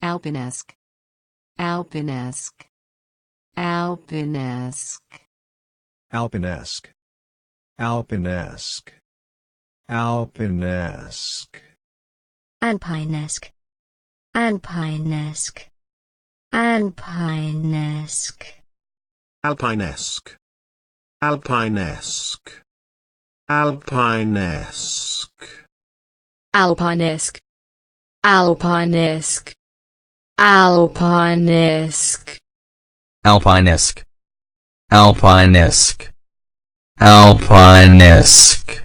alpinesque, alpinesque, alpinesque, alpinesque, alpinesque, alpinesque, alpinesque, alpinesque, alpinesque, alpinesque, alpinesque, alpinesque, alpinesque, alpinesque, alpinesque, alpinesque, alpinesque, alpinesque.